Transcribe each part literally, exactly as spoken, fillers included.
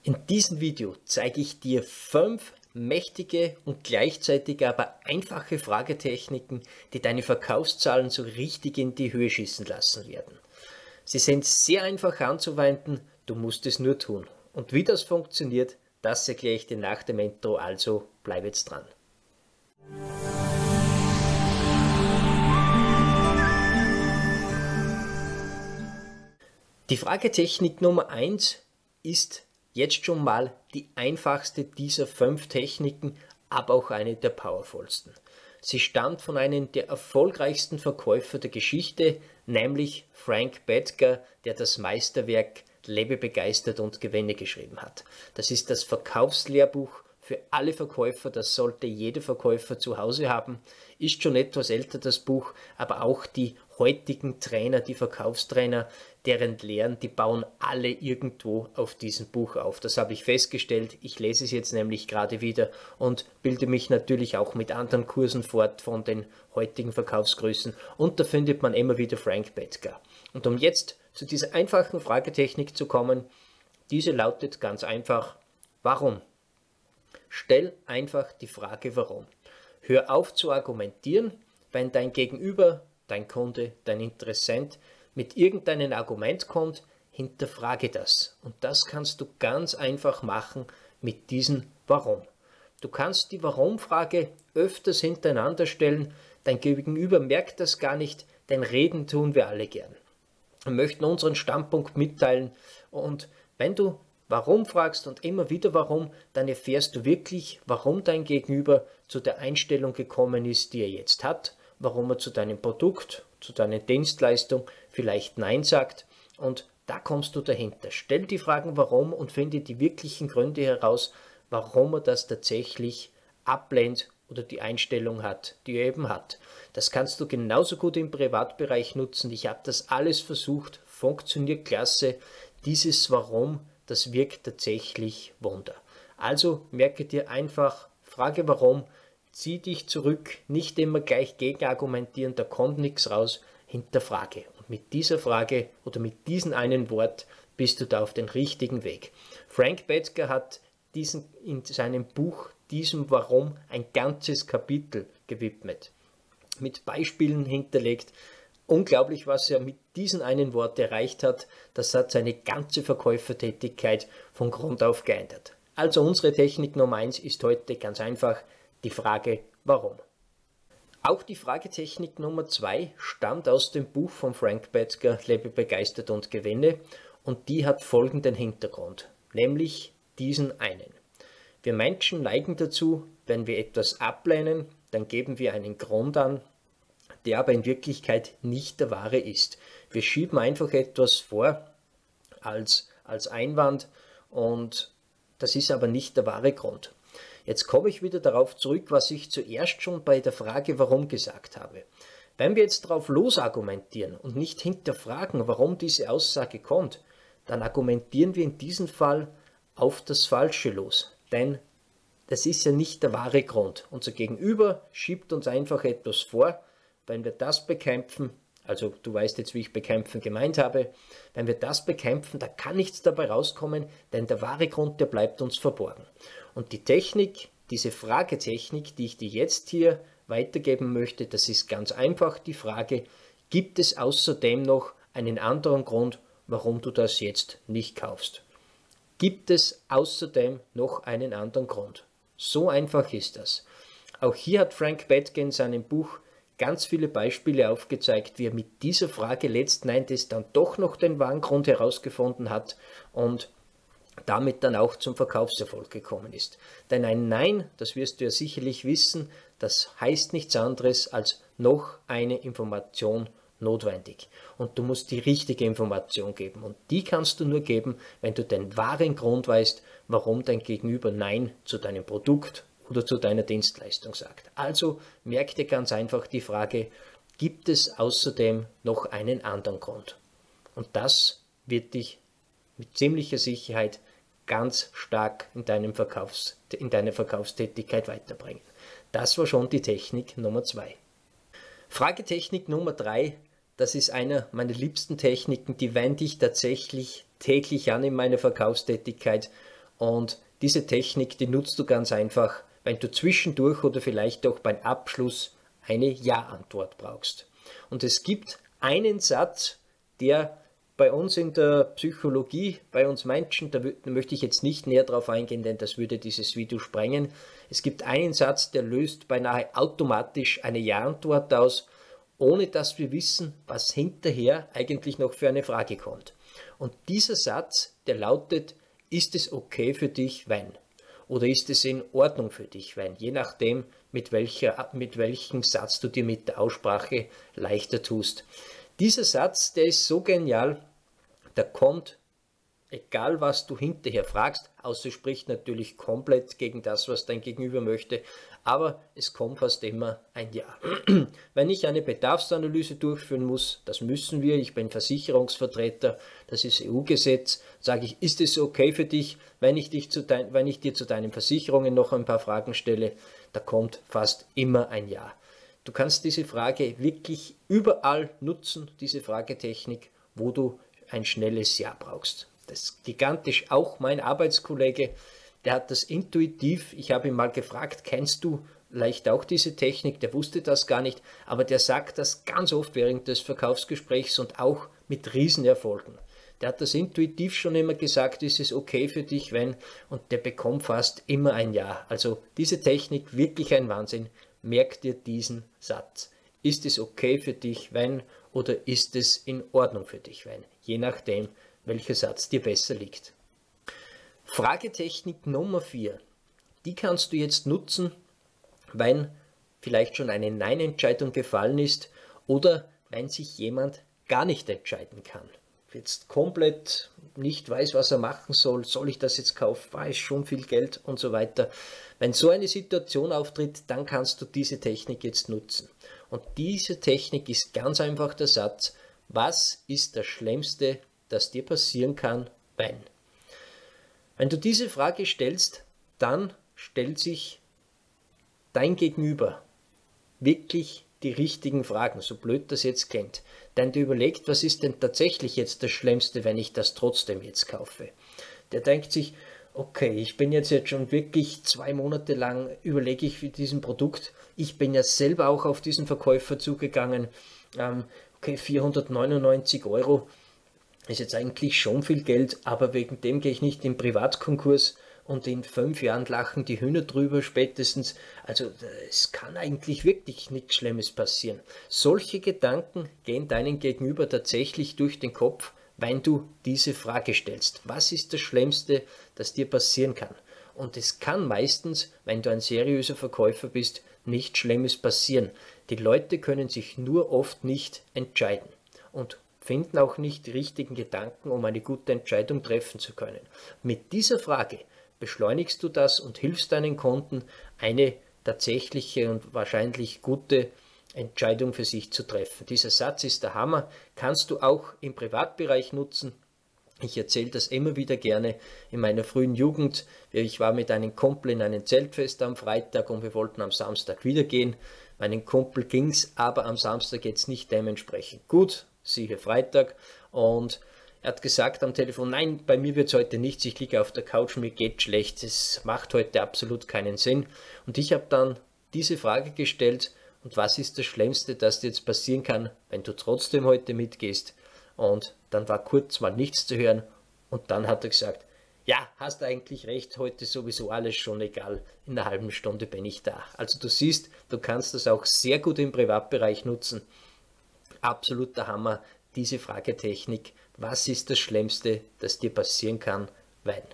In diesem Video zeige ich dir fünf mächtige und gleichzeitig aber einfache Fragetechniken, die deine Verkaufszahlen so richtig in die Höhe schießen lassen werden. Sie sind sehr einfach anzuwenden, du musst es nur tun. Und wie das funktioniert, das erkläre ich dir nach dem Intro, also bleib jetzt dran. Die Fragetechnik Nummer eins ist jetzt schon mal die einfachste dieser fünf Techniken, aber auch eine der powervollsten. Sie stammt von einem der erfolgreichsten Verkäufer der Geschichte, nämlich Frank Bettger, der das Meisterwerk Lebe begeistert und gewinne geschrieben hat. Das ist das Verkaufslehrbuch für alle Verkäufer, das sollte jeder Verkäufer zu Hause haben. Ist schon etwas älter das Buch, aber auch die heutigen Trainer, die Verkaufstrainer, deren Lehren, die bauen alle irgendwo auf diesem Buch auf. Das habe ich festgestellt. Ich lese es jetzt nämlich gerade wieder und bilde mich natürlich auch mit anderen Kursen fort von den heutigen Verkaufsgrößen. Und da findet man immer wieder Frank Bettger. Und um jetzt zu dieser einfachen Fragetechnik zu kommen, diese lautet ganz einfach, warum? Stell einfach die Frage, warum. Hör auf zu argumentieren, wenn dein Gegenüber, dein Kunde, dein Interessent mit irgendeinem Argument kommt, hinterfrage das. Und das kannst du ganz einfach machen mit diesem Warum. Du kannst die Warum-Frage öfters hintereinander stellen, dein Gegenüber merkt das gar nicht, denn reden tun wir alle gern. Wir möchten unseren Standpunkt mitteilen und wenn du Warum fragst und immer wieder warum, dann erfährst du wirklich, warum dein Gegenüber zu der Einstellung gekommen ist, die er jetzt hat, warum er zu deinem Produkt, zu deiner Dienstleistung vielleicht Nein sagt und da kommst du dahinter. Stell die Fragen warum und finde die wirklichen Gründe heraus, warum er das tatsächlich ablehnt oder die Einstellung hat, die er eben hat. Das kannst du genauso gut im Privatbereich nutzen. Ich habe das alles versucht, funktioniert klasse. Dieses Warum, das wirkt tatsächlich Wunder. Also merke dir einfach, frage warum, zieh dich zurück, nicht immer gleich gegenargumentieren, da kommt nichts raus, hinterfrage. Und mit dieser Frage oder mit diesem einen Wort bist du da auf den richtigen Weg. Frank Bettger hat diesen, in seinem Buch diesem Warum ein ganzes Kapitel gewidmet, mit Beispielen hinterlegt. Unglaublich, was er mit diesem einen Wort erreicht hat. Das hat seine ganze Verkäufertätigkeit von Grund auf geändert. Also unsere Technik Nummer eins ist heute ganz einfach die Frage warum. Auch die Fragetechnik Nummer zwei stammt aus dem Buch von Frank Bettger, Lebe begeistert und gewinne, und die hat folgenden Hintergrund, nämlich diesen einen. Wir Menschen neigen dazu, wenn wir etwas ablehnen, dann geben wir einen Grund an, der aber in Wirklichkeit nicht der wahre ist. Wir schieben einfach etwas vor als, als Einwand und das ist aber nicht der wahre Grund. Jetzt komme ich wieder darauf zurück, was ich zuerst schon bei der Frage warum gesagt habe. Wenn wir jetzt darauf losargumentieren und nicht hinterfragen, warum diese Aussage kommt, dann argumentieren wir in diesem Fall auf das Falsche los. Denn das ist ja nicht der wahre Grund. Unser Gegenüber schiebt uns einfach etwas vor. Wenn wir das bekämpfen, also du weißt jetzt, wie ich bekämpfen gemeint habe, wenn wir das bekämpfen, da kann nichts dabei rauskommen, denn der wahre Grund, der bleibt uns verborgen. Und die Technik, diese Fragetechnik, die ich dir jetzt hier weitergeben möchte, das ist ganz einfach die Frage, gibt es außerdem noch einen anderen Grund, warum du das jetzt nicht kaufst? Gibt es außerdem noch einen anderen Grund? So einfach ist das. Auch hier hat Frank Bettger in seinem Buch ganz viele Beispiele aufgezeigt, wie er mit dieser Frage letzten Endes dann doch noch den wahren Grund herausgefunden hat und damit dann auch zum Verkaufserfolg gekommen ist. Denn ein Nein, das wirst du ja sicherlich wissen, das heißt nichts anderes als noch eine Information notwendig. Und du musst die richtige Information geben. Und die kannst du nur geben, wenn du den wahren Grund weißt, warum dein Gegenüber Nein zu deinem Produkt oder zu deiner Dienstleistung sagt. Also merk dir ganz einfach die Frage, gibt es außerdem noch einen anderen Grund? Und das wird dich mit ziemlicher Sicherheit ganz stark in, deinem Verkaufs-, in deiner Verkaufstätigkeit weiterbringen. Das war schon die Technik Nummer zwei. Fragetechnik Nummer drei, das ist einer meiner liebsten Techniken, die wende ich tatsächlich täglich an in meiner Verkaufstätigkeit Und diese Technik, die nutzt du ganz einfach, wenn du zwischendurch oder vielleicht auch beim Abschluss eine Ja-Antwort brauchst. Und es gibt einen Satz, der bei uns in der Psychologie, bei uns Menschen, da möchte ich jetzt nicht näher drauf eingehen, denn das würde dieses Video sprengen. Es gibt einen Satz, der löst beinahe automatisch eine Ja-Antwort aus, ohne dass wir wissen, was hinterher eigentlich noch für eine Frage kommt. Und dieser Satz, der lautet: Ist es okay für dich, wenn? Oder ist es in Ordnung für dich, wenn? Je nachdem, mit, welcher, mit welchem Satz du dir mit der Aussprache leichter tust. Dieser Satz, der ist so genial, der kommt, egal was du hinterher fragst, außer spricht natürlich komplett gegen das, was dein Gegenüber möchte, aber es kommt fast immer ein Ja. Wenn ich eine Bedarfsanalyse durchführen muss, das müssen wir, ich bin Versicherungsvertreter, das ist E U-Gesetz, sage ich, ist es okay für dich, wenn ich, dich zu dein, wenn ich dir zu deinen Versicherungen noch ein paar Fragen stelle, da kommt fast immer ein Ja. Du kannst diese Frage wirklich überall nutzen, diese Fragetechnik, wo du ein schnelles Ja brauchst. Das ist gigantisch. Auch mein Arbeitskollege, der hat das intuitiv, ich habe ihn mal gefragt, kennst du leicht auch diese Technik? Der wusste das gar nicht, aber der sagt das ganz oft während des Verkaufsgesprächs und auch mit Riesenerfolgen. Der hat das intuitiv schon immer gesagt, ist es okay für dich, wenn, und der bekommt fast immer ein Ja. Also diese Technik, wirklich ein Wahnsinn. Merk dir diesen Satz. Ist es okay für dich, wenn, oder ist es in Ordnung für dich, wenn? Je nachdem, welcher Satz dir besser liegt. Fragetechnik Nummer vier. Die kannst du jetzt nutzen, wenn vielleicht schon eine Nein-Entscheidung gefallen ist oder wenn sich jemand gar nicht entscheiden kann. Jetzt komplett nicht weiß, was er machen soll, soll ich das jetzt kaufen, war es schon viel Geld und so weiter. Wenn so eine Situation auftritt, dann kannst du diese Technik jetzt nutzen. Und diese Technik ist ganz einfach der Satz: Was ist das Schlimmste, das dir passieren kann, wenn? Wenn du diese Frage stellst, dann stellt sich dein Gegenüber wirklich die richtigen Fragen, so blöd das jetzt klingt. Denn der überlegt, was ist denn tatsächlich jetzt das Schlimmste, wenn ich das trotzdem jetzt kaufe? Der denkt sich, okay, ich bin jetzt, jetzt schon wirklich zwei Monate lang, überlege ich für diesen Produkt. Ich bin ja selber auch auf diesen Verkäufer zugegangen. Ähm, okay, vierhundertneunundneunzig Euro ist jetzt eigentlich schon viel Geld, aber wegen dem gehe ich nicht in Privatkonkurs. Und in fünf Jahren lachen die Hühner drüber spätestens. Also es kann eigentlich wirklich nichts Schlimmes passieren. Solche Gedanken gehen deinem Gegenüber tatsächlich durch den Kopf, wenn du diese Frage stellst. Was ist das Schlimmste, das dir passieren kann? Und es kann meistens, wenn du ein seriöser Verkäufer bist, nichts Schlimmes passieren. Die Leute können sich nur oft nicht entscheiden und finden auch nicht die richtigen Gedanken, um eine gute Entscheidung treffen zu können. Mit dieser Frage beschleunigst du das und hilfst deinen Kunden, eine tatsächliche und wahrscheinlich gute Entscheidung für sich zu treffen. Dieser Satz ist der Hammer, kannst du auch im Privatbereich nutzen. Ich erzähle das immer wieder gerne in meiner frühen Jugend. Ich war mit einem Kumpel in einem Zeltfest am Freitag und wir wollten am Samstag wieder gehen. Meinem Kumpel ging es aber am Samstag jetzt nicht dementsprechend gut, siehe Freitag, und er hat gesagt am Telefon, nein, bei mir wird es heute nichts, ich liege auf der Couch, mir geht schlecht, es macht heute absolut keinen Sinn. Und ich habe dann diese Frage gestellt, und was ist das Schlimmste, das dir jetzt passieren kann, wenn du trotzdem heute mitgehst? Und dann war kurz mal nichts zu hören und dann hat er gesagt, ja, hast eigentlich recht, heute sowieso alles schon egal, in einer halben Stunde bin ich da. Also du siehst, du kannst das auch sehr gut im Privatbereich nutzen. Absoluter Hammer, diese Fragetechnik. Was ist das Schlimmste, das dir passieren kann, wenn?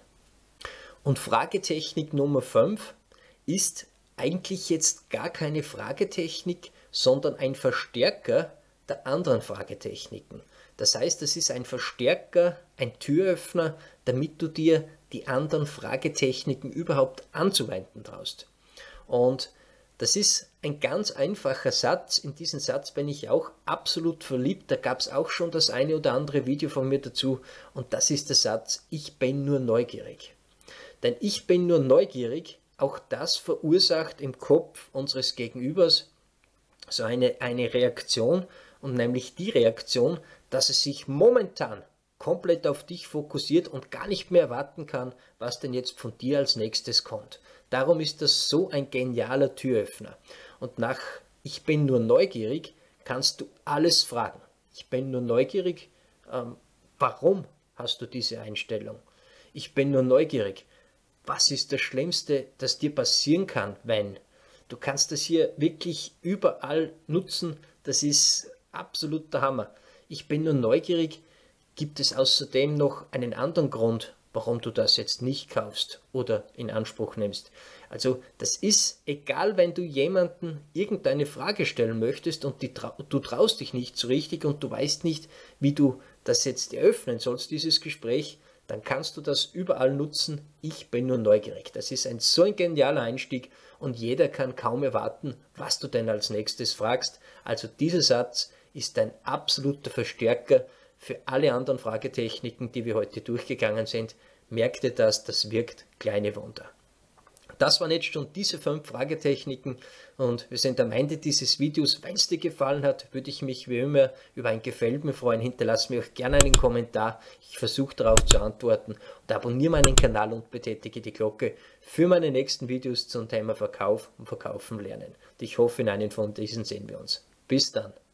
Und Fragetechnik Nummer fünf ist eigentlich jetzt gar keine Fragetechnik, sondern ein Verstärker der anderen Fragetechniken. Das heißt, es ist ein Verstärker, ein Türöffner, damit du dir die anderen Fragetechniken überhaupt anzuwenden traust. Und das ist ein ganz einfacher Satz. In diesen Satz bin ich auch absolut verliebt. Da gab es auch schon das eine oder andere Video von mir dazu. Und das ist der Satz, ich bin nur neugierig. Denn ich bin nur neugierig, auch das verursacht im Kopf unseres Gegenübers so eine, eine Reaktion. Und nämlich die Reaktion, dass es sich momentan komplett auf dich fokussiert und gar nicht mehr erwarten kann, was denn jetzt von dir als nächstes kommt. Darum ist das so ein genialer Türöffner. Und nach Ich bin nur neugierig kannst du alles fragen. Ich bin nur neugierig, ähm, warum hast du diese Einstellung? Ich bin nur neugierig, was ist das Schlimmste, das dir passieren kann, wenn? Du kannst das hier wirklich überall nutzen, das ist absoluter Hammer. Ich bin nur neugierig, gibt es außerdem noch einen anderen Grund, warum du das jetzt nicht kaufst oder in Anspruch nimmst. Also das ist egal, wenn du jemanden irgendeine Frage stellen möchtest und die, du traust dich nicht so richtig und du weißt nicht, wie du das jetzt eröffnen sollst, dieses Gespräch, dann kannst du das überall nutzen. Ich bin nur neugierig. Das ist ein so ein genialer Einstieg und jeder kann kaum erwarten, was du denn als nächstes fragst. Also dieser Satz ist ein absoluter Verstärker für alle anderen Fragetechniken, die wir heute durchgegangen sind. Merk dir das, das wirkt kleine Wunder. Das waren jetzt schon diese fünf Fragetechniken und wir sind am Ende dieses Videos. Wenn es dir gefallen hat, würde ich mich wie immer über ein Gefällt mir freuen. Hinterlass mir auch gerne einen Kommentar. Ich versuche darauf zu antworten und abonniere meinen Kanal und betätige die Glocke für meine nächsten Videos zum Thema Verkauf und Verkaufen lernen. Und ich hoffe, in einem von diesen sehen wir uns. Bis dann.